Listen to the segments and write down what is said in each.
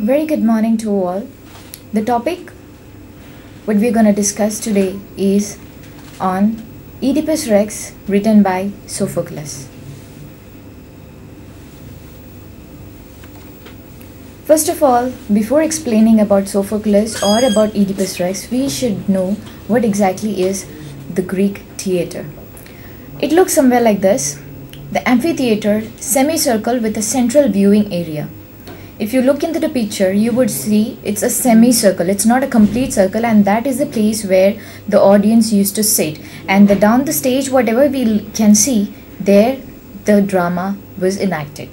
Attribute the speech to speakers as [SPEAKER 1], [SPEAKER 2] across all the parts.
[SPEAKER 1] Very good morning to all. The topic what we're going to discuss today is on Oedipus Rex, written by Sophocles. First of all, before explaining about Sophocles or about Oedipus Rex, we should know what exactly is the Greek theatre. It looks somewhere like this: the amphitheater, semicircle with a central viewing area. If you look into the picture, you would see it's a semicircle. It's not a complete circle, and that is the place where the audience used to sit. And down the stage, whatever we can see, there the drama was enacted.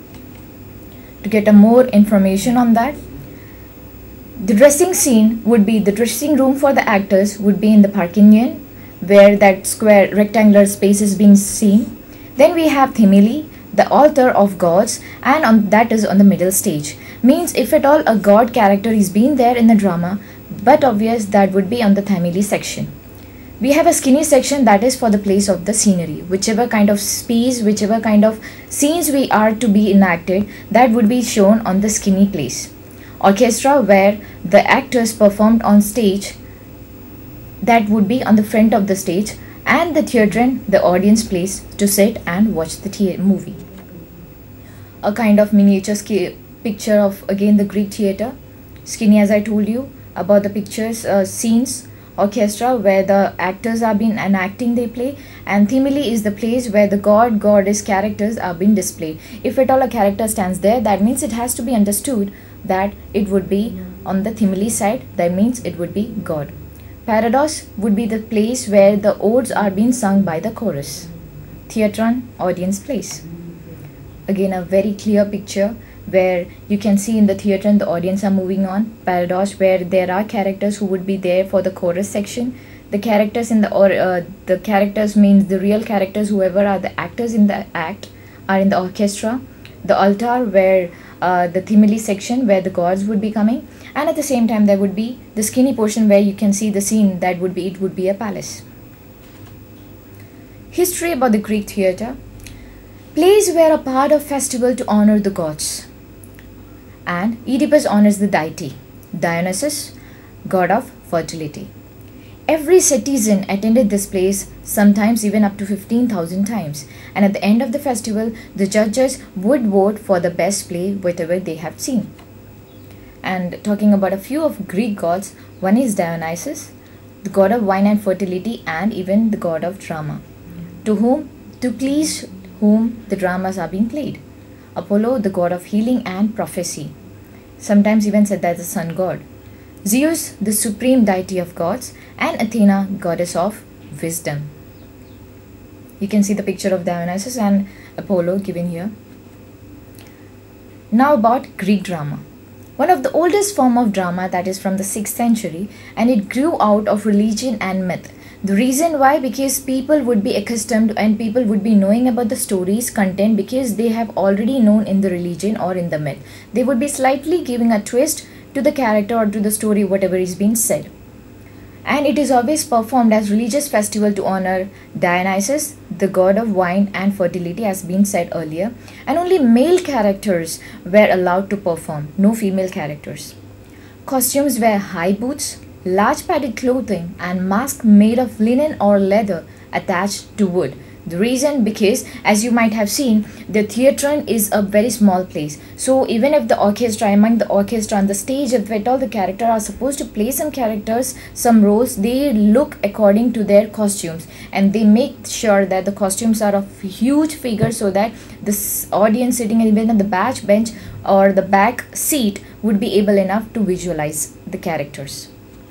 [SPEAKER 1] To get a more information on that, the dressing scene would be the dressing room for the actors would be in the parkinion, where that square rectangular space is being seen. Then we have Themeli, the altar of gods, and that is on the middle stage. Means if at all a god character is being there in the drama, but obvious that would be on the Themeli section. We have a skinny section that is for the place of the scenery. Whichever kind of space, whichever kind of scenes we are to be enacted, that would be shown on the skinny place. Orchestra, where the actors performed on stage, that would be on the front of the stage, and the theater, the audience place to sit and watch the movie. A kind of miniature picture of again the Greek theatre. Skinny, as I told you about the pictures, scenes. Orchestra, where the actors are being enacting their play, and Themeli is the place where the god, goddess characters are being displayed. If at all a character stands there, that means it has to be understood that it would be on the Themeli side. That means it would be god. Parados would be the place where the odes are being sung by the chorus. Theatron, audience place. Again, a very clear picture where you can see in the theatre the audience are moving on. Parados, where there are characters who would be there for the chorus section. The characters in the characters means the real characters, whoever are the actors in the act, are in the orchestra. The altar, where the Themeli section where the gods would be coming, and at the same time there would be the skinny portion where you can see the scene that would be a palace. History about the Greek theatre. Plays were a part of festival to honor the gods, and Oedipus honors the deity Dionysus, god of fertility. Every citizen attended this place, sometimes even up to 15,000 times, and at the end of the festival, the judges would vote for the best play, whatever they have seen. And talking about a few of Greek gods, one is Dionysus, the god of wine and fertility, and even the god of drama, to please whom the dramas are being played. Apollo, the god of healing and prophecy, sometimes even said as the sun god. Zeus, the supreme deity of gods, and Athena, goddess of wisdom. You can see the picture of Dionysus and Apollo given here. Now about Greek drama. One of the oldest form of drama that is from the 6th century, and it grew out of religion and myth. The reason why, because people would be accustomed and people would be knowing about the story's content because they have already known in the religion or in the myth. They would be slightly giving a twist to the character or to the story, whatever is being said. And it is always performed as religious festival to honor Dionysus, the god of wine and fertility, as been said earlier, and only male characters were allowed to perform, no female characters. Costumes were high boots, large padded clothing, and mask made of linen or leather attached to wood. The reason, because as you might have seen, the theatre is a very small place. So even if the orchestra, among the orchestra on the stage, if at all the character are supposed to play some characters, some roles, they look according to their costumes, and they make sure that the costumes are of huge figure so that the audience sitting even on the back bench or the back seat would be able enough to visualize the characters.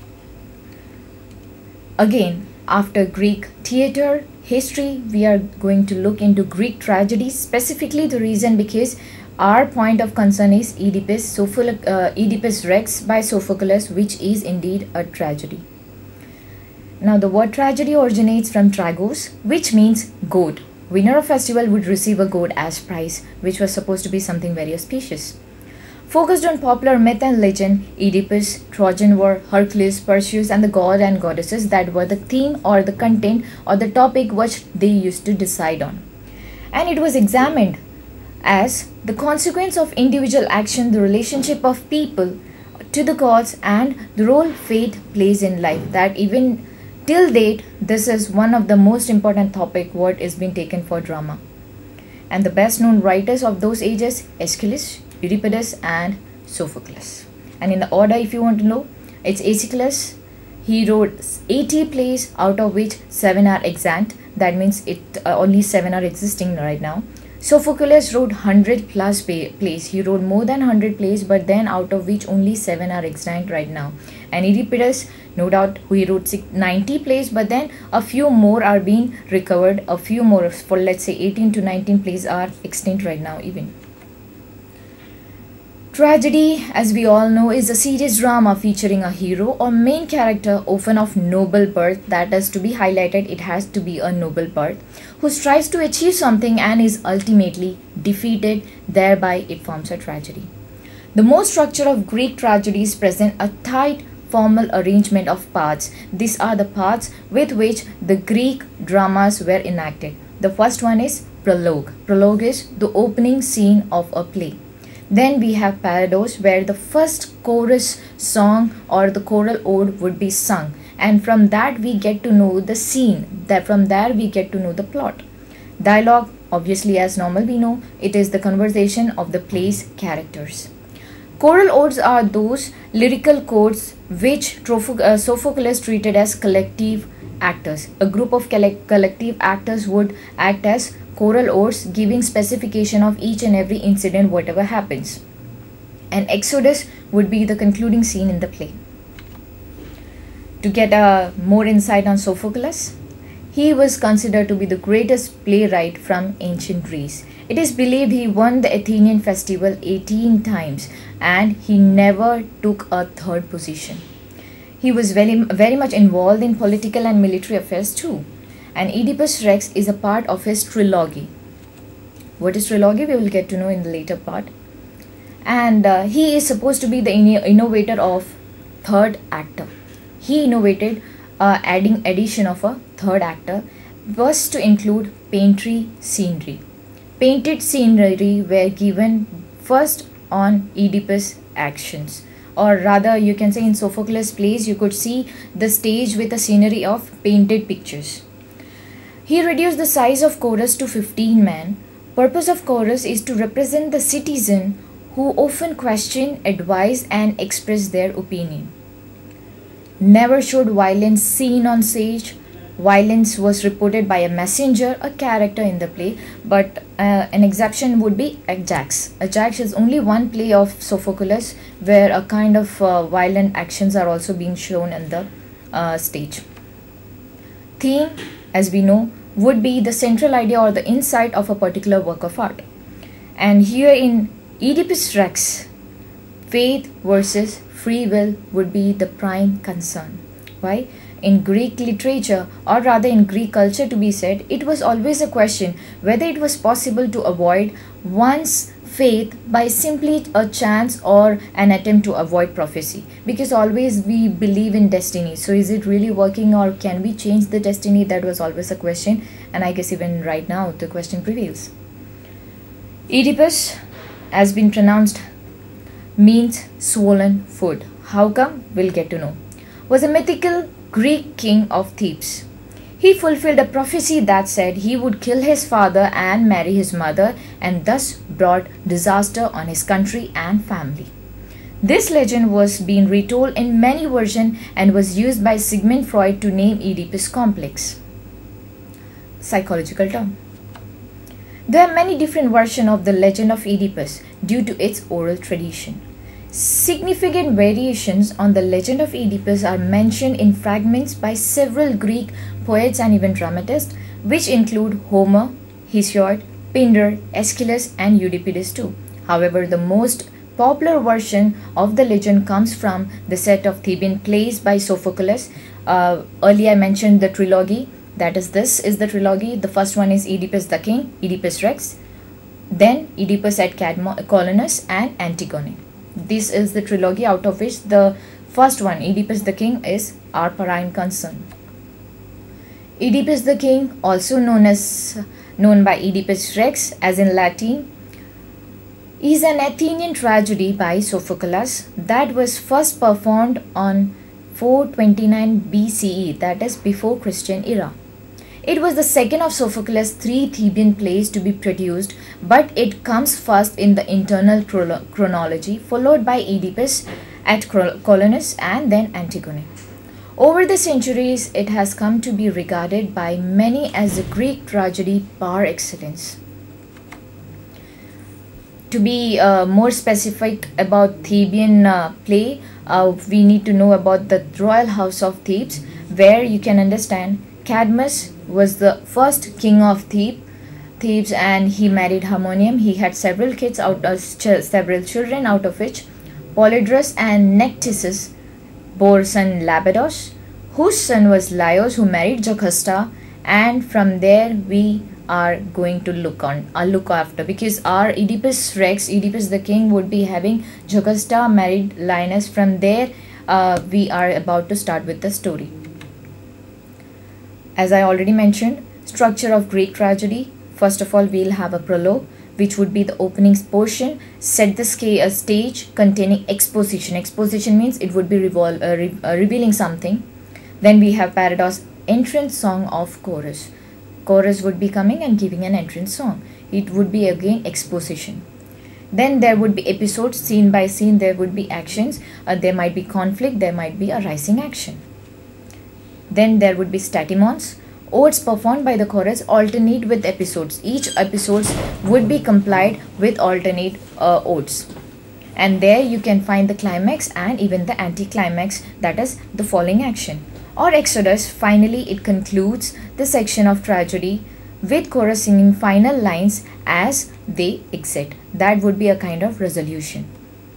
[SPEAKER 1] Again, after Greek theatre history, we are going to look into Greek tragedy, specifically the reason because our point of concern is Oedipus Rex by Sophocles, which is indeed a tragedy. Now the word tragedy originates from tragos, which means goat. Winner of festival would receive a goat as prize, which was supposed to be something very auspicious. Focused on popular myth and legend, Oedipus, Trojan War, Hercules, Perseus, and the god and goddesses that were the theme or the content or the topic which they used to decide on. And it was examined as the consequence of individual action, the relationship of people to the gods, and the role fate plays in life. That even till date, this is one of the most important topic what is being taken for drama. And the best known writers of those ages, Aeschylus, Euripides and Sophocles. And in the order, if you want to know, it's Aeschylus. He wrote 80 plays, out of which 7 are extant. That means only 7 are existing right now. Sophocles wrote 100 plus plays. He wrote more than 100 plays, but then out of which only 7 are extant right now. And Euripides, no doubt, he wrote 90 plays, but then a few more are being recovered. A few more, for let's say 18 to 19 plays, are extinct right now even. Tragedy, as we all know, is a serious drama featuring a hero or main character, often of noble birth. That is to be highlighted. It has to be a noble birth, who strives to achieve something and is ultimately defeated. Thereby, it forms a tragedy. The most structure of Greek tragedies present a tight formal arrangement of parts. These are the parts with which the Greek dramas were enacted. The first one is prologue. Prologue is the opening scene of a play. Then we have parados, where the first chorus song or the choral ode would be sung, and from that we get to know the scene. From there we get to know the plot. Dialogue, obviously, as normal we know, it is the conversation of the play's characters. Choral odes are those lyrical codes which Sophocles treated as collective actors. A group of collective actors would act as choral odes, giving specification of each and every incident, whatever happens. And Exodus would be the concluding scene in the play. To get more insight on Sophocles, he was considered to be the greatest playwright from ancient Greece. It is believed he won the Athenian festival 18 times and he never took a third position. He was very much involved in political and military affairs too. And Oedipus Rex is a part of his trilogy. What is trilogy? We will get to know in the later part. And he is supposed to be the innovator of third actor. He innovated addition of a third actor was to include painted scenery. Painted scenery were given first on Oedipus' actions. Or rather, you can say in Sophocles' plays, you could see the stage with a scenery of painted pictures. He reduced the size of chorus to 15 men. Purpose of chorus is to represent the citizen who often question, advise and express their opinion. Never showed violence seen on stage. Violence was reported by a messenger, a character in the play, but an exception would be Ajax. Ajax is only one play of Sophocles where a kind of violent actions are also being shown in the stage. Theme, as we know, would be the central idea or the insight of a particular work of art. And here in Oedipus Rex, faith versus free will would be the prime concern. Why? In Greek literature, or rather in Greek culture to be said, it was always a question whether it was possible to avoid one's faith by simply a chance or an attempt to avoid prophecy, because always we believe in destiny. So is it really working, or can we change the destiny? That was always a question, and I guess even right now the question prevails. Oedipus has been pronounced means swollen foot. How come? We'll get to know. Was a mythical Greek king of Thebes. He fulfilled a prophecy that said he would kill his father and marry his mother, and thus brought disaster on his country and family. This legend was being retold in many versions and was used by Sigmund Freud to name Oedipus complex. Psychological term. There are many different versions of the legend of Oedipus due to its oral tradition. Significant variations on the legend of Oedipus are mentioned in fragments by several Greek poets and even dramatists, which include Homer, Hesiod, Pindar, Aeschylus, and Euripides too. However, the most popular version of the legend comes from the set of Theban plays by Sophocles. Earlier I mentioned the trilogy. This is the trilogy. The first one is Oedipus the King, Oedipus Rex, then Oedipus at Colonus, and Antigone. This is the trilogy, out of which the first one, Oedipus the King, is our prime concern. Oedipus the King, also known by Oedipus Rex, as in Latin, is an Athenian tragedy by Sophocles that was first performed on 429 BCE, that is before Christian era. It was the second of Sophocles' three Theban plays to be produced, but it comes first in the internal chronology, followed by Oedipus at Colonus and then Antigone. Over the centuries, it has come to be regarded by many as the Greek tragedy par excellence. To be more specific about Theban play, we need to know about the royal house of Thebes, where you can understand Cadmus was the first king of Thebes, and he married Harmonium. He had several kids several children, out of which Polydorus and Nectisus bore son Labados, whose son was Laios, who married Jocasta, and from there we are going to look after, because our Oedipus Rex, Oedipus the king, would be having Jocasta married Linus. From there we are about to start with the story. As I already mentioned, structure of Greek tragedy. First of all, we'll have a prologue, which would be the opening portion, set the stage containing exposition. Exposition means it would be revealing something. Then we have paradox, entrance song of chorus. Chorus would be coming and giving an entrance song. It would be again exposition. Then there would be episodes, scene by scene. There would be actions. There might be conflict. There might be a rising action. Then there would be statimons. Odes performed by the chorus alternate with episodes. Each episodes would be complied with alternate odes. And there you can find the climax and even the anticlimax, that is the falling action. Or Exodus. Finally, it concludes the section of tragedy with chorus singing final lines as they exit. That would be a kind of resolution.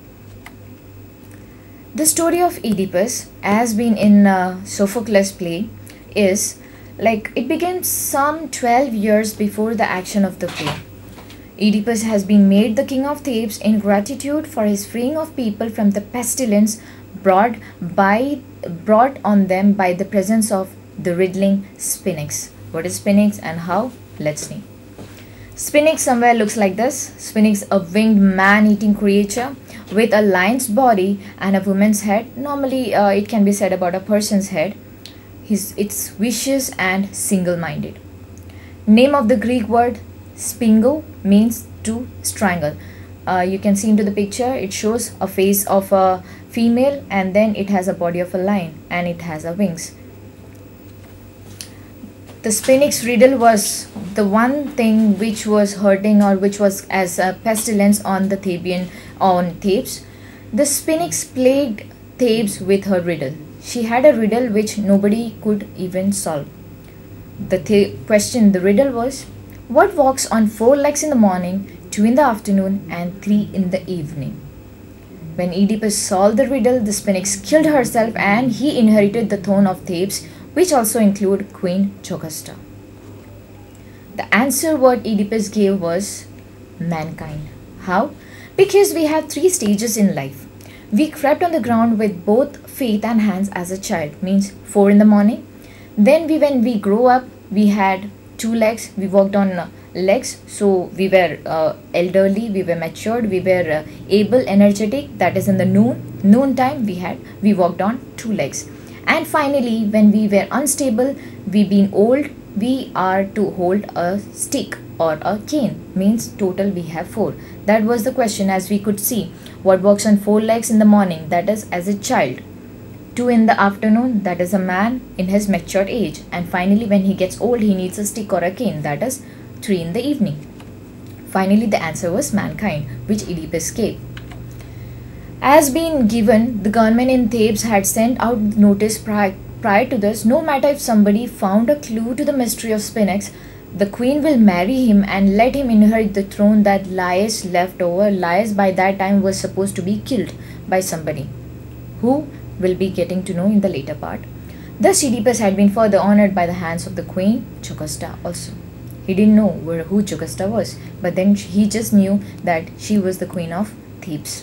[SPEAKER 1] The story of Oedipus, as been in Sophocles' play, is like it begins some 12 years before the action of the play. Oedipus has been made the king of Thebes in gratitude for his freeing of people from the pestilence brought on them by the presence of the riddling Sphinx. What is Sphinx and how? Let's see. Sphinx somewhere looks like this. Sphinx, a winged man-eating creature with a lion's body and a woman's head. Normally it can be said about a person's head. It's vicious and single-minded. Name of the Greek word spingo means to strangle. You can see into the picture, it shows a face of a female and then it has a body of a lion and it has a wings. The Sphinx riddle was the one thing which was hurting, or which was as a pestilence on Thebes. The Sphinx plagued Thebes with her riddle. She had a riddle which nobody could even solve. The riddle was, what walks on 4 legs in the morning, 2 in the afternoon and 3 in the evening? When Oedipus solved the riddle, the Sphinx killed herself and he inherited the throne of Thebes, which also include Queen Jocasta. The answer what Oedipus gave was mankind. How? Because we have 3 stages in life. We crept on the ground with both feet and hands as a child, means 4 in the morning. Then when we grew up, we had 2 legs, we walked on legs, so we were elderly, we were matured, we were able, energetic, that is in the noon time we walked on 2 legs. And finally, when we were unstable, we been old, we are to hold a stick or a cane, means total we have 4. That was the question. As we could see, what walks on 4 legs in the morning, that is as a child, 2 in the afternoon, that is a man in his matured age, and finally when he gets old he needs a stick or a cane, that is 3 in the evening. Finally the answer was mankind, which Oedipus gave. As being given, the government in Thebes had sent out notice prior to this, no matter if somebody found a clue to the mystery of Sphinx, the queen will marry him and let him inherit the throne that Laius left over. Laius by that time was supposed to be killed by somebody, who will be getting to know in the later part. Thus Oedipus had been further honored by the hands of the queen Jocasta also. He didn't know who Jocasta was, but then he just knew that she was the queen of Thebes.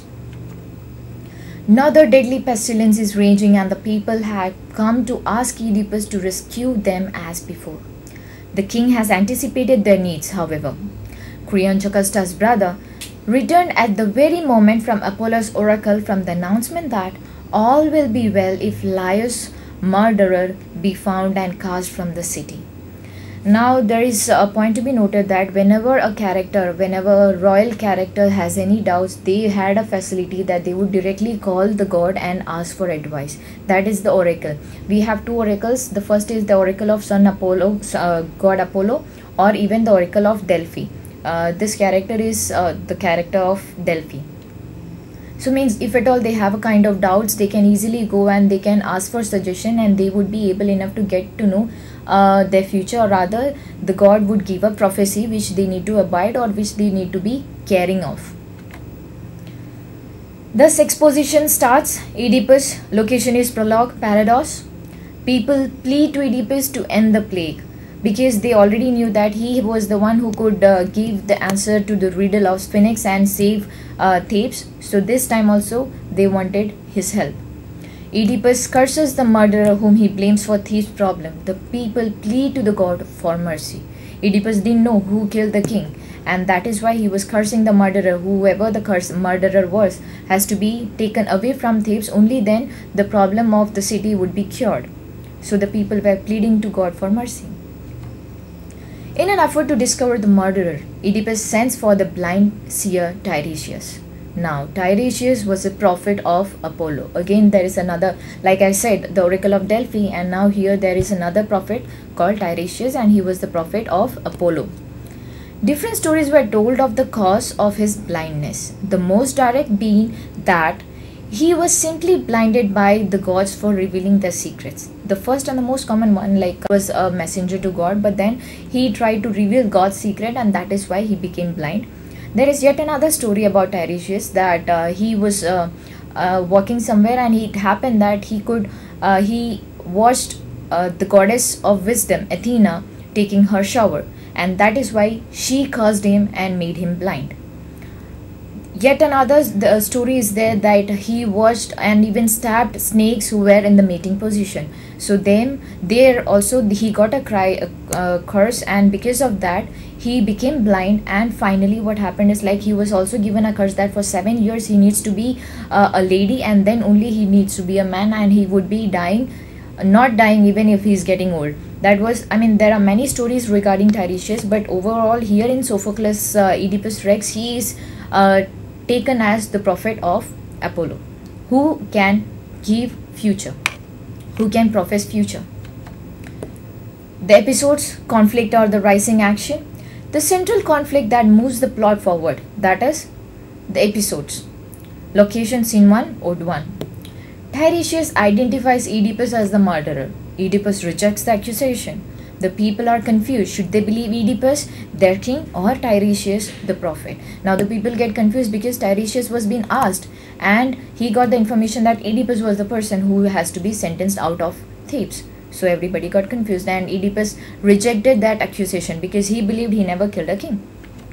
[SPEAKER 1] Another deadly pestilence is raging and the people had come to ask Oedipus to rescue them as before. The king has anticipated their needs, however. Creon, Jocasta's brother, returned at the very moment from Apollo's oracle from the announcement that all will be well if Laius' murderer be found and cast from the city. Now there is a point to be noted that whenever a royal character has any doubts, they had a facility that they would directly call the god and ask for advice. That is the oracle. We have two oracles. The first is the oracle of Sun Apollo, god Apollo, or even the oracle of Delphi. This character is the character of Delphi. So means if at all they have a kind of doubts, they can easily go and they can ask for suggestion, and they would be able enough to get to know their future, or rather the god would give a prophecy which they need to abide or which they need to be caring of. Thus exposition starts. Oedipus, location is prologue, paradox. People plead to Oedipus to end the plague, because they already knew that he was the one who could give the answer to the riddle of Sphinx and save Thebes. So this time also they wanted his help. Oedipus curses the murderer whom he blames for Thebes' problem. The people plead to the god for mercy. Oedipus didn't know who killed the king, and that is why he was cursing the murderer. Whoever the murderer was has to be taken away from Thebes. Only then the problem of the city would be cured. So the people were pleading to God for mercy. In an effort to discover the murderer, Oedipus sends for the blind seer Tiresias. Now, Tiresias was a prophet of Apollo. Again, there is another, like I said, the oracle of Delphi, and now here there is another prophet called Tiresias, and he was the prophet of Apollo. Different stories were told of the cause of his blindness, the most direct being that he was simply blinded by the gods for revealing their secrets. The first and the most common one was a messenger to God, but then he tried to reveal God's secret, and that is why he became blind. There is yet another story about Tiresias, that he was walking somewhere, and it happened that he watched the goddess of wisdom, Athena, taking her shower, and that is why she cursed him and made him blind. Yet another story is there that he watched and even stabbed snakes who were in the mating position. So there also he got a curse, and because of that he became blind. And finally what happened is he was also given a curse that for 7 years he needs to be a lady, and then only he needs to be a man, and he would be not dying even if he's getting old. That was, there are many stories regarding Tiresias, but overall here in Sophocles, Oedipus Rex, he is taken as the prophet of Apollo, who can give future, who can profess future. The episodes, conflict or the rising action. The central conflict that moves the plot forward, that is the episodes. Location, scene 1, Ode 1. Tiresias identifies Oedipus as the murderer. Oedipus rejects the accusation. The people are confused. Should they believe Oedipus, their king, or Tiresias, the prophet? Now the people get confused because Tiresias was being asked, and he got the information that Oedipus was the person who has to be sentenced out of Thebes. So everybody got confused, and Oedipus rejected that accusation because he believed he never killed a king.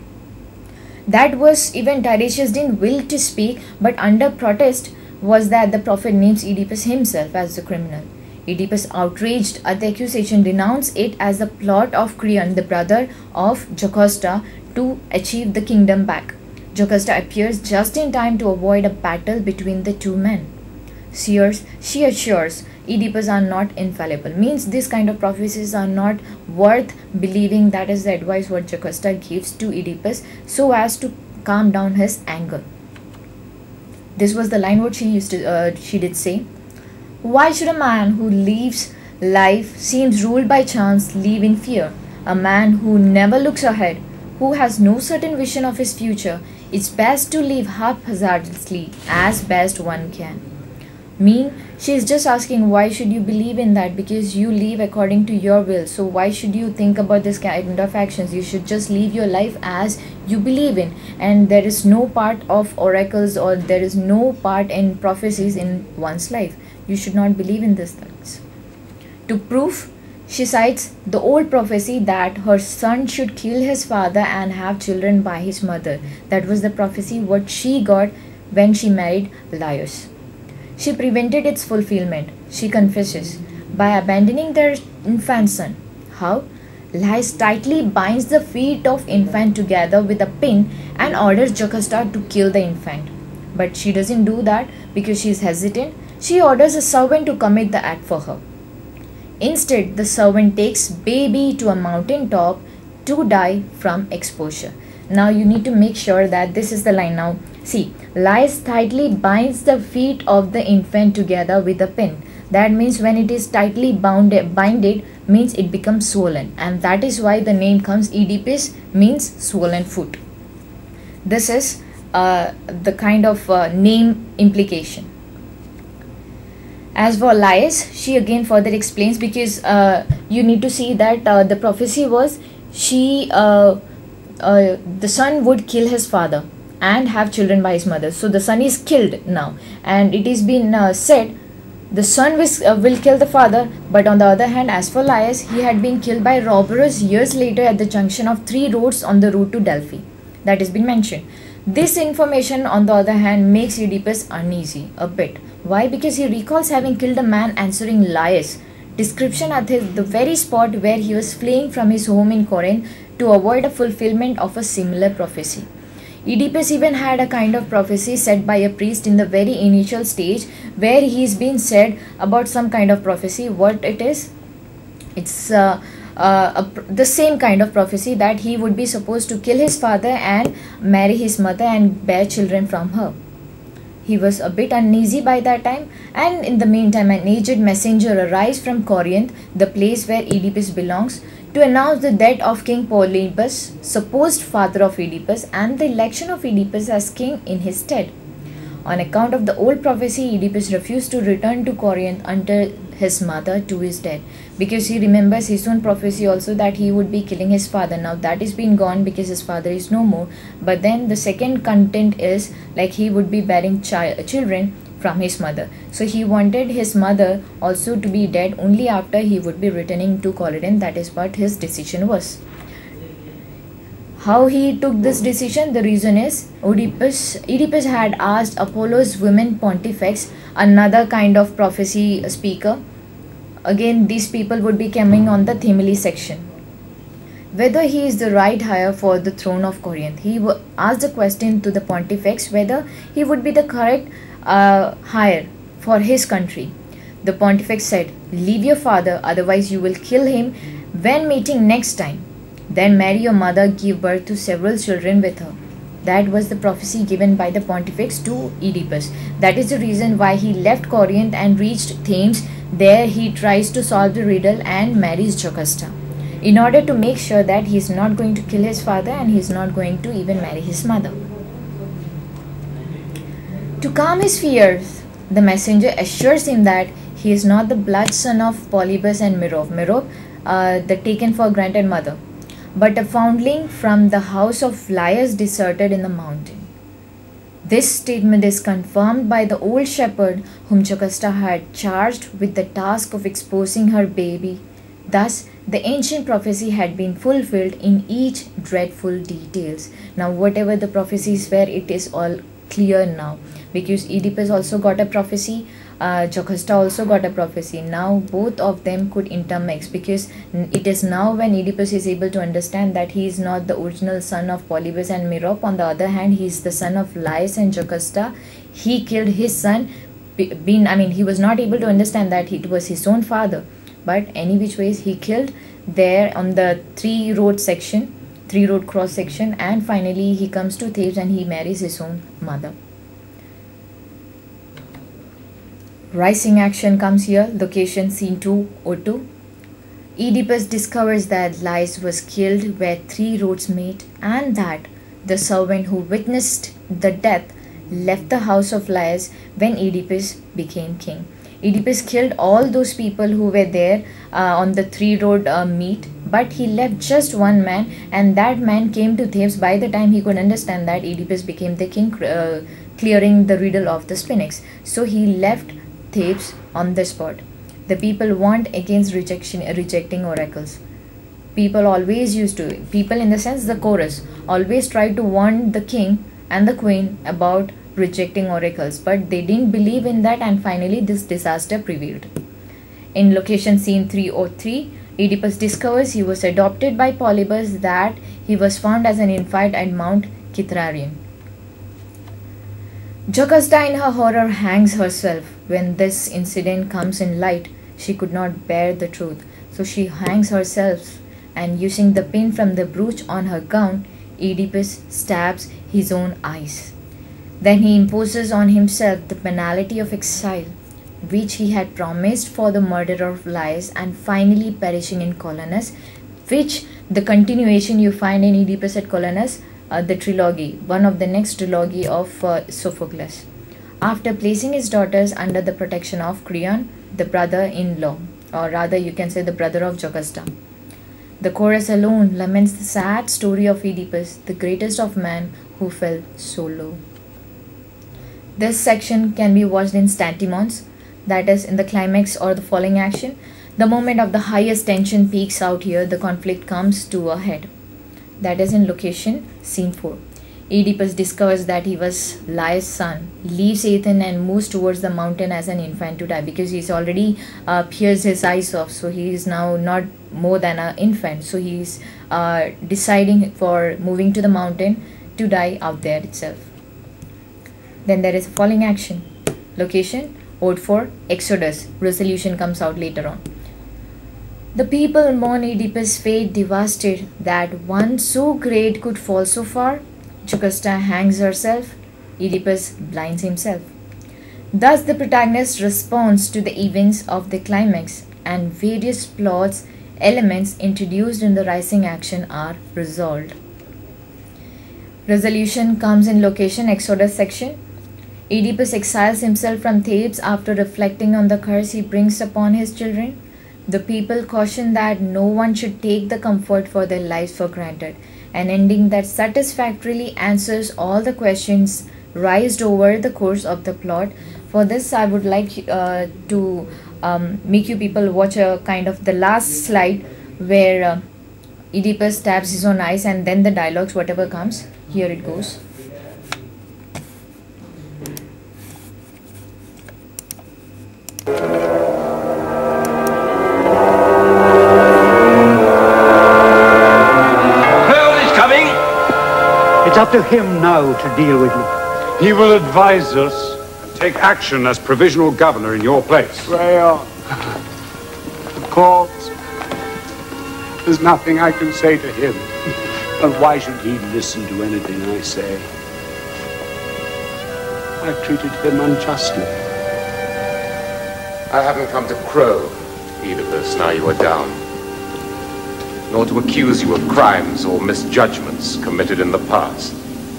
[SPEAKER 1] That was, even Tiresias didn't will to speak, but under protest was that the prophet names Oedipus himself as the criminal. Oedipus, outraged at the accusation, denounced it as the plot of Creon, the brother of Jocasta, to achieve the kingdom back. Jocasta appears just in time to avoid a battle between the two men. She assures Oedipus are not infallible. Means this kind of prophecies are not worth believing. That is the advice what Jocasta gives to Oedipus so as to calm down his anger. This was the line what she did say. Why should a man who lives life seems ruled by chance live in fear? A man who never looks ahead, who has no certain vision of his future, it's best to live haphazardly as best one can. She is just asking, why should you believe in that? Because you live according to your will. So why should you think about this kind of actions? You should just live your life as you believe in. And there is no part of oracles, or there is no part in prophecies in one's life. You should not believe in these things. To prove, she cites the old prophecy that her son should kill his father and have children by his mother. That was the prophecy what she got when she married Laius. She prevented its fulfillment, she confesses, by abandoning their infant son. How? Lais tightly binds the feet of infant together with a pin and orders Jocasta to kill the infant. But she doesn't do that because she is hesitant. She orders a servant to commit the act for her. Instead, the servant takes baby to a mountain top to die from exposure. Now you need to make sure that this is the line. Now see, Lais tightly binds the feet of the infant together with a pin. That means when it is tightly binded means it becomes swollen, and that is why the name comes. Oedipus means swollen foot. This is the kind of name implication. As for Lais, she again further explains, because you need to see that the prophecy was the son would kill his father and have children by his mother. So the son is killed now, and it is been said the son will kill the father. But on the other hand, as for Lais, he had been killed by robbers years later at the junction of 3 roads on the route to Delphi. That has been mentioned. This information, on the other hand, makes Oedipus uneasy a bit. Why? Because he recalls having killed a man answering Lais' description at the very spot where he was fleeing from his home in Corinth to avoid a fulfillment of a similar prophecy. Oedipus even had a kind of prophecy said by a priest in the very initial stage, where he is being said about some kind of prophecy. What it is? It's the same kind of prophecy that he would be supposed to kill his father and marry his mother and bear children from her. He was a bit uneasy by that time, and in the meantime an aged messenger arrives from Corinth, the place where Oedipus belongs, to announce the death of King Polybus, supposed father of Oedipus, and the election of Oedipus as king in his stead. On account of the old prophecy, Oedipus refused to return to Corinth until his mother to his death, because he remembers his own prophecy also that he would be killing his father. Now that is been gone because his father is no more, but then the second content is like he would be bearing children from his mother. So he wanted his mother also to be dead only after he would be returning to Corinth. That is what his decision was. How he took this decision? The reason is Oedipus had asked Apollo's women pontifex, another kind of prophecy speaker. Again, these people would be coming on the Themely section, whether he is the right heir for the throne of Corinth. He asked a question to the pontifex whether he would be the correct heir for his country. The pontifex said, "Leave your father, otherwise you will kill him when meeting next time. Then marry your mother, give birth to several children with her." That was the prophecy given by the pontifex to Oedipus. That is the reason why he left Corinth and reached Thames. There he tries to solve the riddle and marries Jocasta, in order to make sure that he is not going to kill his father and he is not going to even marry his mother. To calm his fears, the messenger assures him that he is not the blood son of Polybus and Merope, the taken for granted mother, but a foundling from the house of Lais deserted in the mountain. This statement is confirmed by the old shepherd whom Jocasta had charged with the task of exposing her baby. Thus, the ancient prophecy had been fulfilled in each dreadful details. Now, whatever the prophecies were, it is all clear now, because Oedipus also got a prophecy, Jocasta also got a prophecy. Now both of them could intermix, because it is now when Oedipus is able to understand that he is not the original son of Polybus and Merope. On the other hand, he is the son of Lais and Jocasta. He killed his son. He was not able to understand that it was his own father, but any which ways he killed there on the 3 road cross section, and finally he comes to Thebes and he marries his own mother. Rising action comes here. Location scene 202. Oedipus discovers that Lais was killed where 3 roads meet, and that the servant who witnessed the death left the house of Lais when Oedipus became king. Oedipus killed all those people who were there on the 3 road meet, but he left just one man, and that man came to Thebes by the time he could understand that Oedipus became the king, clearing the riddle of the Sphinx. So he left Thebes on the spot. The people warned against rejecting oracles. People in the sense the chorus, always tried to warn the king and the queen about rejecting oracles, but they didn't believe in that, and finally this disaster prevailed. In location scene 303, Oedipus discovers he was adopted by Polybus, that he was found as an infant at Mount Kithrarion. Jocasta in her horror hangs herself. When this incident comes in light, she could not bear the truth, so she hangs herself, and using the pin from the brooch on her gown, Oedipus stabs his own eyes. Then he imposes on himself the penalty of exile, which he had promised for the murder of Laius, and finally perishing in Colonus, which the continuation you find in Oedipus at Colonus, the trilogy, one of the next trilogy of Sophocles. After placing his daughters under the protection of Creon, the brother-in-law, or rather you can say the brother of Jocasta. The chorus alone laments the sad story of Oedipus, the greatest of men who fell so low. This section can be watched in stantimons, that is, in the climax or the falling action. The moment of the highest tension peaks out here, the conflict comes to a head. That is in location, scene 4. Oedipus discovers that he was Laius' son, leaves Athens and moves towards the mountain as an infant to die, because he's already pierced his eyes off, so he is now not more than an infant. So he's deciding for moving to the mountain to die out there itself. Then there is falling action. Location, Ode 4, Exodus. Resolution comes out later on. The people mourn Oedipus' fate, devastated that one so great could fall so far. Jocasta hangs herself. Oedipus blinds himself. Thus the protagonist responds to the events of the climax, and various plots elements introduced in the rising action are resolved. Resolution comes in location, Exodus section. Oedipus exiles himself from Thebes after reflecting on the curse he brings upon his children. The people caution that no one should take the comfort for their lives for granted, an ending that satisfactorily answers all the questions raised over the course of the plot. For this, I would like to make you people watch a kind of the last slide where Oedipus stabs his own eyes, and then the dialogues, whatever comes. Here it goes.
[SPEAKER 2] It's up to him now to deal with me.
[SPEAKER 3] He will advise us and take action as provisional governor in your place.
[SPEAKER 4] Well, of course, there's nothing I can say to him. And why should he listen to anything I say? I've treated him unjustly.
[SPEAKER 5] I haven't come to crow, Oedipus, now you are down, nor to accuse you of crimes or misjudgments committed in the past.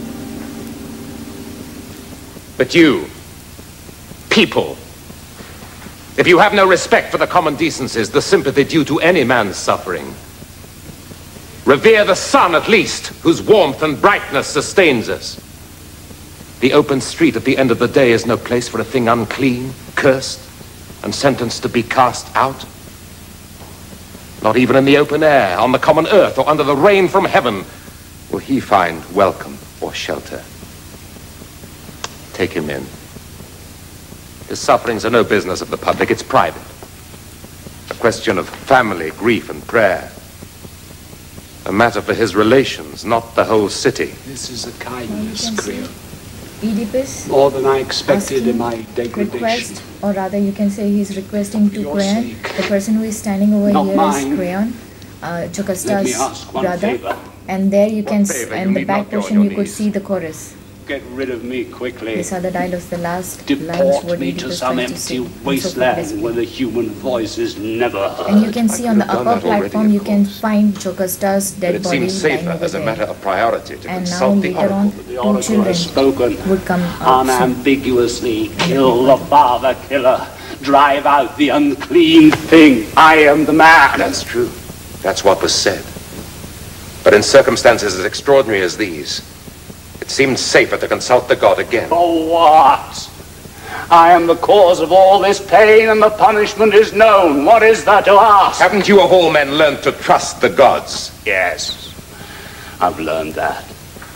[SPEAKER 5] But you, people, if you have no respect for the common decencies, the sympathy due to any man's suffering, revere the sun at least, whose warmth and brightness sustains us. The open street at the end of the day is no place for a thing unclean, cursed, and sentenced to be cast out. Not even in the open air, on the common earth, or under the rain from heaven will he find welcome or shelter. Take him in. His sufferings are no business of the public, it's private. A question of family, grief, and prayer. A matter for his relations, not the whole city.
[SPEAKER 4] This is a kindness, Creon.
[SPEAKER 1] Oedipus,
[SPEAKER 4] More than I expected in my degradation.
[SPEAKER 1] request, or rather you can say he's requesting to
[SPEAKER 4] your
[SPEAKER 1] Creon.
[SPEAKER 4] sake.
[SPEAKER 1] The person who is standing over
[SPEAKER 4] Not
[SPEAKER 1] here
[SPEAKER 4] mine.
[SPEAKER 1] is Creon,
[SPEAKER 4] Let me
[SPEAKER 1] Jocasta's
[SPEAKER 4] ask one
[SPEAKER 1] brother.
[SPEAKER 4] favor.
[SPEAKER 1] And there you can,
[SPEAKER 5] favor?
[SPEAKER 1] and
[SPEAKER 5] You
[SPEAKER 1] the
[SPEAKER 5] need
[SPEAKER 1] back
[SPEAKER 5] not go on
[SPEAKER 1] portion
[SPEAKER 5] your
[SPEAKER 1] you could
[SPEAKER 5] knees.
[SPEAKER 1] see the chorus.
[SPEAKER 4] Get rid of me quickly.
[SPEAKER 1] These are the dialogues, the last lines
[SPEAKER 4] Deport
[SPEAKER 1] what
[SPEAKER 4] me
[SPEAKER 1] Oedipus
[SPEAKER 4] to some
[SPEAKER 1] tries to
[SPEAKER 4] empty
[SPEAKER 1] say. And so
[SPEAKER 4] wasteland
[SPEAKER 1] forth.
[SPEAKER 4] where the human voice is never heard.
[SPEAKER 1] And you can see on the
[SPEAKER 5] could have done
[SPEAKER 1] upper
[SPEAKER 5] that already,
[SPEAKER 1] platform,
[SPEAKER 5] of
[SPEAKER 1] you can
[SPEAKER 5] course.
[SPEAKER 1] find Jocasta's
[SPEAKER 5] But
[SPEAKER 1] dead
[SPEAKER 5] it
[SPEAKER 1] body
[SPEAKER 5] seems
[SPEAKER 1] lying
[SPEAKER 5] safer
[SPEAKER 1] over
[SPEAKER 5] as a
[SPEAKER 1] there.
[SPEAKER 5] matter of priority to
[SPEAKER 1] And now
[SPEAKER 5] consult the
[SPEAKER 1] later on,
[SPEAKER 5] oracle.
[SPEAKER 4] The
[SPEAKER 1] two
[SPEAKER 4] oracle
[SPEAKER 1] children
[SPEAKER 4] has spoken.
[SPEAKER 1] would come out soon.
[SPEAKER 4] Unambiguously kill the father killer. Drive out the unclean thing. I am the man.
[SPEAKER 5] That's true. That's what was said. But in circumstances as extraordinary as these, it seemed safer to consult the god again.
[SPEAKER 4] For what? I am the cause of all this pain, and the punishment is known. What is there to ask?
[SPEAKER 5] Haven't you of all men learned to trust the gods?
[SPEAKER 4] Yes, I've learned that.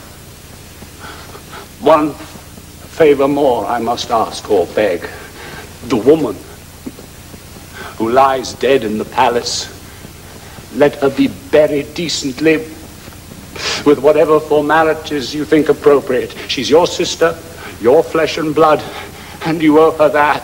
[SPEAKER 4] One favor more I must ask or beg. The woman who lies dead in the palace, Let her be buried decently, with whatever formalities you think appropriate. She's your sister, your flesh and blood, and you owe her that.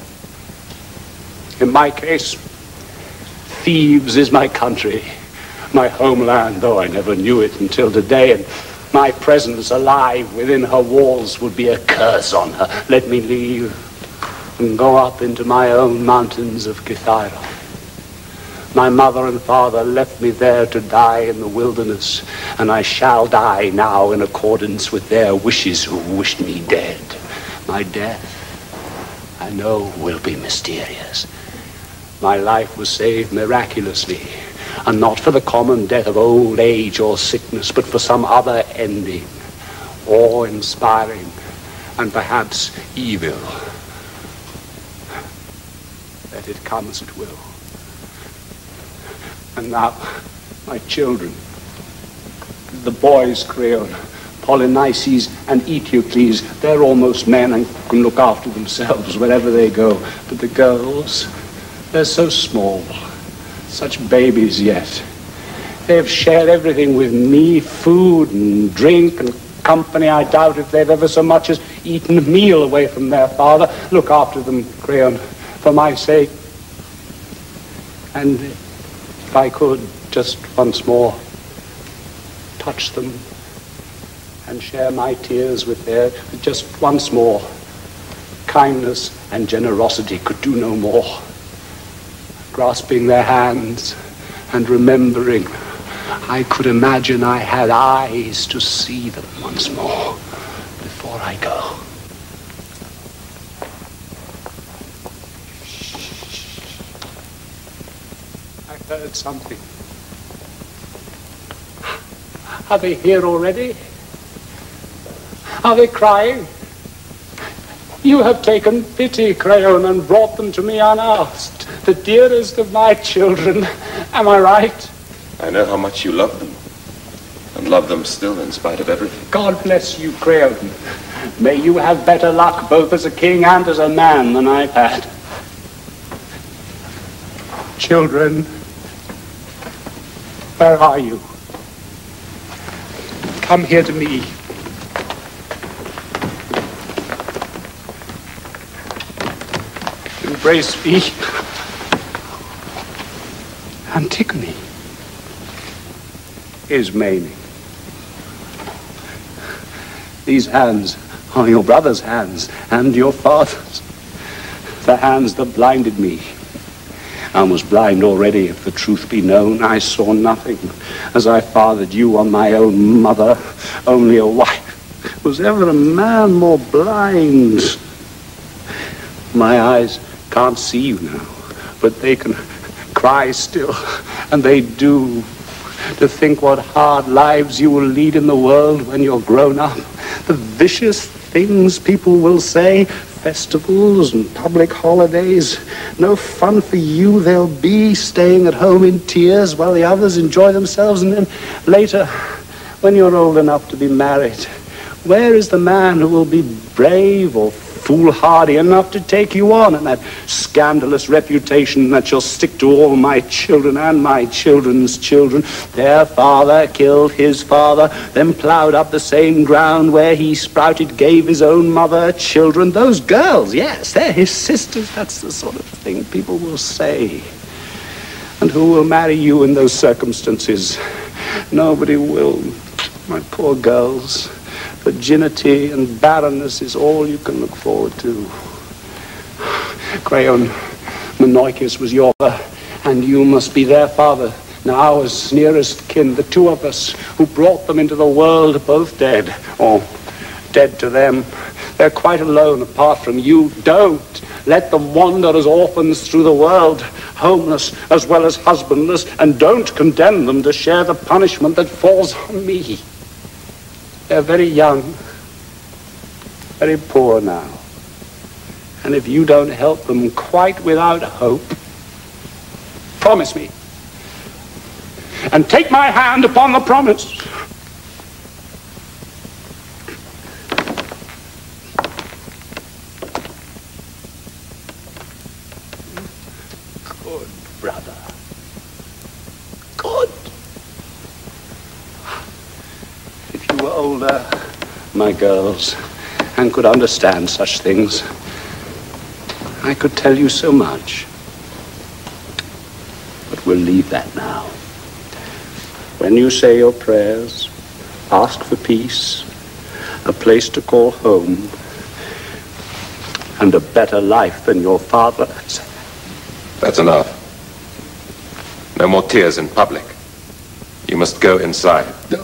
[SPEAKER 4] In my case, Thebes is my country, my homeland, though I never knew it until today, and my presence alive within her walls would be a curse on her. Let me leave and go up into my own mountains of Kithaira. My mother and father left me there to die in the wilderness, and I shall die now in accordance with their wishes who wished me dead. My death, I know, will be mysterious. My life was saved miraculously, and not for the common death of old age or sickness, but for some other ending, awe-inspiring, and perhaps evil. Let it come as it will. And now, my children, the boys, Creon, Polynices and Eteocles, they're almost men and can look after themselves wherever they go. But the girls, they're so small, such babies yet. They have shared everything with me, food and drink and company. I doubt if they've ever so much as eaten a meal away from their father. Look after them, Creon, for my sake. And if I could just once more touch them and share my tears with theirs, just once more, kindness and generosity could do no more. Grasping their hands and remembering, I could imagine I had eyes to see them once more before I go. I heard something. Are they here already? Are they crying? You have taken pity, Creon, and brought them to me unasked. The dearest of my children. Am I right?
[SPEAKER 5] I know how much you love them, and love them still in spite of everything.
[SPEAKER 4] God bless you, Creon. May you have better luck both as a king and as a man than I've had. Children, where are you? Come here to me. Embrace me. Antigone. Ismene. These hands are your brother's hands and your father's. The hands that blinded me. I was blind already, if the truth be known. I saw nothing as I fathered you on my own mother, only a wife. Was ever a man more blind? My eyes can't see you now, but they can cry still, and they do. To think what hard lives you will lead in the world when you're grown up. The vicious things people will say, festivals and public holidays. No fun for you they'll be, staying at home in tears while the others enjoy themselves. And then later, when you're old enough to be married, where is the man who will be brave or foolhardy enough to take you on, and that scandalous reputation that shall stick to all my children and my children's children? Their father killed his father, then ploughed up the same ground where he sprouted, gave his own mother children. Those girls, yes, they're his sisters. That's the sort of thing people will say. And who will marry you in those circumstances? Nobody will, my poor girls. Virginity and barrenness is all you can look forward to. Creon, Menoikis was your father, and you must be their father. Now, as nearest kin, the two of us who brought them into the world are both dead, or dead to them. They're quite alone apart from you. Don't let them wander as orphans through the world, homeless as well as husbandless, and don't condemn them to share the punishment that falls on me. They're very young, very poor now. And if you don't help them quite without hope, promise me. And take my hand upon the promise. Good brother. Good. older, my girls, and could understand such things, I could tell you so much. But we'll leave that now. When you say your prayers, ask for peace, a place to call home, and a better life than your father has.
[SPEAKER 5] That's enough. No more tears in public. You must go inside.
[SPEAKER 4] No.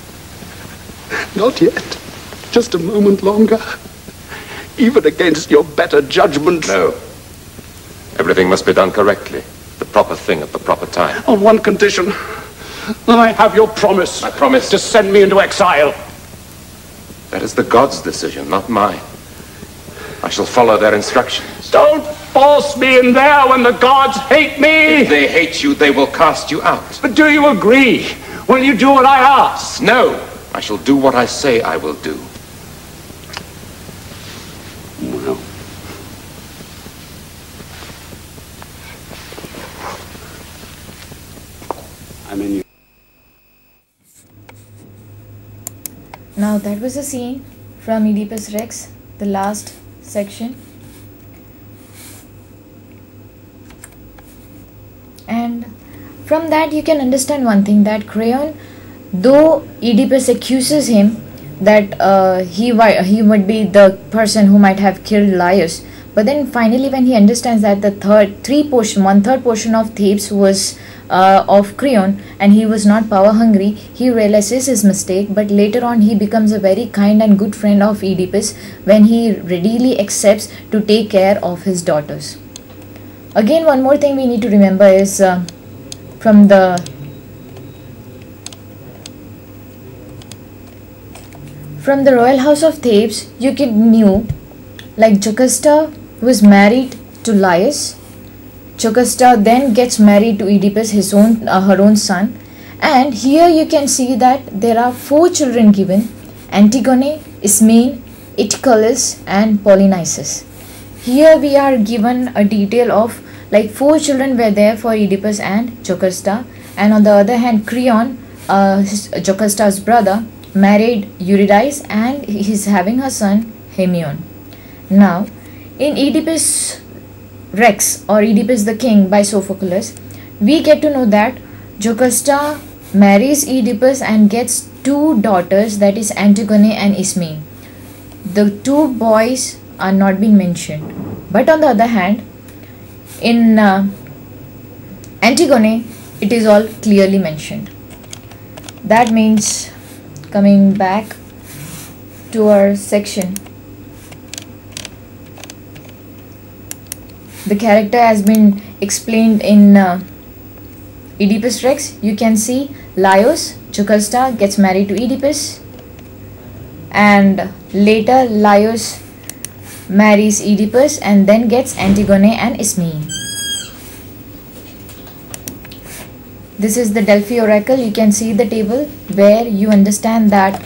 [SPEAKER 4] Not yet. Just a moment longer. Even against your better judgment.
[SPEAKER 5] No. Everything must be done correctly. The proper thing at the proper time.
[SPEAKER 4] On one condition. That I have your promise.
[SPEAKER 5] I promise
[SPEAKER 4] to send me into exile.
[SPEAKER 5] That is the gods' decision, not mine. I shall follow their instructions.
[SPEAKER 4] Don't force me in there when the gods hate me.
[SPEAKER 5] If they hate you, they will cast you out.
[SPEAKER 4] But do you agree? Will you do what I ask?
[SPEAKER 5] No. I shall do what I say I will do.
[SPEAKER 4] Well. I'm in you.
[SPEAKER 1] Now that was a scene from Oedipus Rex, the last section. And from that you can understand one thing, that Creon, though Oedipus accuses him that he would be the person who might have killed Laius, but then finally when he understands that the one-third portion of Thebes was of Creon and he was not power hungry, he realizes his mistake. But later on he becomes a very kind and good friend of Oedipus when he readily accepts to take care of his daughters. Again, one more thing we need to remember is from the royal house of Thebes, you knew like Jocasta was married to Laius. Jocasta then gets married to Oedipus, her own son, and here you can see that there are 4 children given: Antigone, Ismene, Itycalus and Polynices. Here we are given a detail of like 4 children were there for Oedipus and Jocasta, and on the other hand Creon, Jocasta's brother, married Eurydice and he is having her son Haemon. Now in Oedipus Rex or Oedipus the King by Sophocles, we get to know that Jocasta marries Oedipus and gets 2 daughters, that is Antigone and Ismene. The 2 boys are not being mentioned, but on the other hand in Antigone it is all clearly mentioned. That means, coming back to our section, the character has been explained in Oedipus Rex. You can see Laius, Jocasta gets married to Oedipus, and later Laius marries Oedipus and then gets Antigone and Ismene. This is the Delphi oracle. You can see the table where you understand that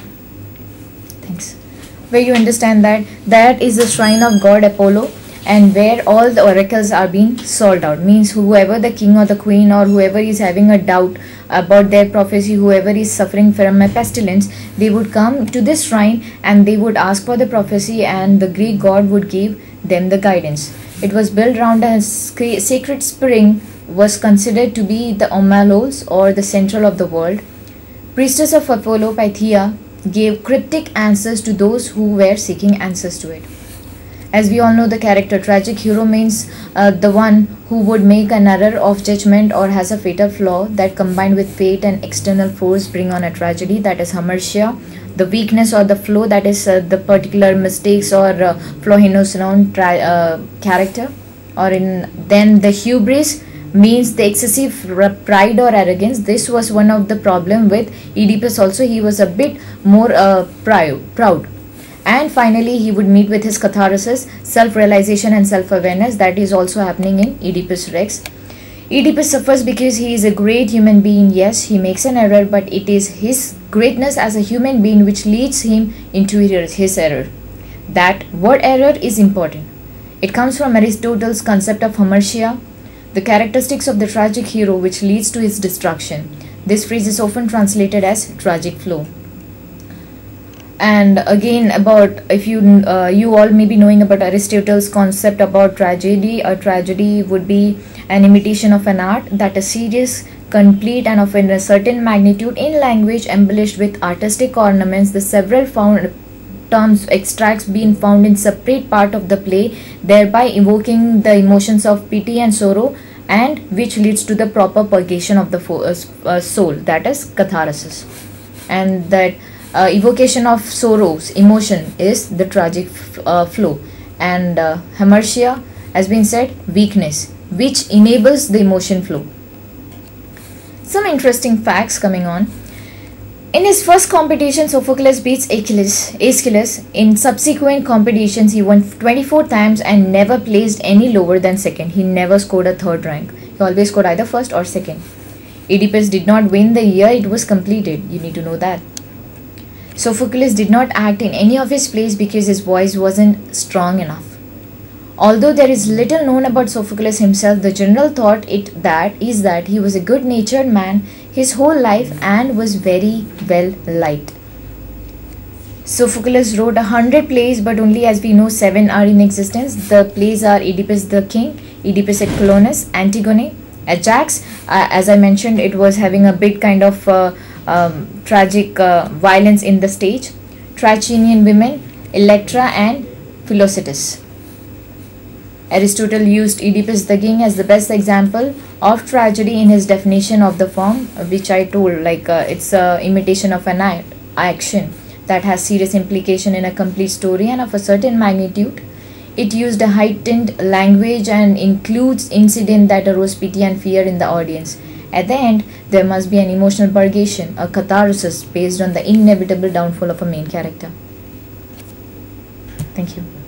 [SPEAKER 1] that is the shrine of god Apollo, and where all the oracles are being solved out. Means whoever the king or the queen or whoever is having a doubt about their prophecy, whoever is suffering from a pestilence, they would come to this shrine and they would ask for the prophecy, and the Greek god would give them the guidance. It was built around a sacred spring, was considered to be the Omalos or the central of the world. Priestess of Apollo, Pythia, gave cryptic answers to those who were seeking answers to it. As we all know, the character tragic hero means the one who would make an error of judgment or has a fatal flaw that combined with fate and external force bring on a tragedy, that is hamartia. The weakness or the flaw, that is the particular mistakes or flaw in his own character. Then the hubris means the excessive pride or arrogance. This was one of the problem with Oedipus also. He was a bit more proud. And finally he would meet with his catharsis, self-realization and self-awareness. That is also happening in Oedipus Rex. Oedipus suffers because he is a great human being. Yes, he makes an error, but it is his greatness as a human being which leads him into his error. That word error is important. It comes from Aristotle's concept of hamartia, the characteristics of the tragic hero which leads to his destruction. This phrase is often translated as tragic flow. And again, about, if you you all may be knowing about Aristotle's concept about tragedy. A tragedy would be an imitation of an art that is serious, complete, and of a certain magnitude in language embellished with artistic ornaments. The several found terms extracts being found in separate part of the play, thereby evoking the emotions of pity and sorrow, and which leads to the proper purgation of the soul, that is catharsis. And that evocation of sorrows, emotion, is the tragic flow. And hamartia has been said, weakness, which enables the emotion flow. Some interesting facts coming on. In his first competition, Sophocles beats Aeschylus. In subsequent competitions, he won 24 times and never placed any lower than second. He never scored a third rank. He always scored either first or second. Oedipus did not win the year it was completed. You need to know that. Sophocles did not act in any of his plays because his voice wasn't strong enough. Although there is little known about Sophocles himself, the general thought is that he was a good-natured man his whole life and was very well liked. Sophocles wrote 100 plays, but only, as we know, 7 are in existence. The plays are Oedipus the King, Oedipus at Colonus, Antigone, Ajax. As I mentioned, it was having a big kind of tragic violence in the stage. Trachinian Women, Electra, and Philocetus. Aristotle used Oedipus the King as the best example of tragedy in his definition of the form, which I told, like it's a imitation of an action that has serious implication in a complete story and of a certain magnitude. It used a heightened language and includes incident that arose pity and fear in the audience. At the end, there must be an emotional purgation, a catharsis based on the inevitable downfall of a main character. Thank you.